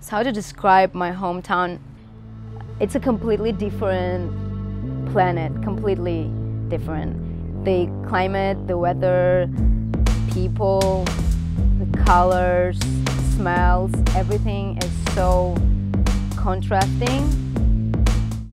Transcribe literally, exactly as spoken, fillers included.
So how to describe my hometown? It's a completely different planet, completely different. The climate, the weather, people, the colors, smells, everything is so contrasting.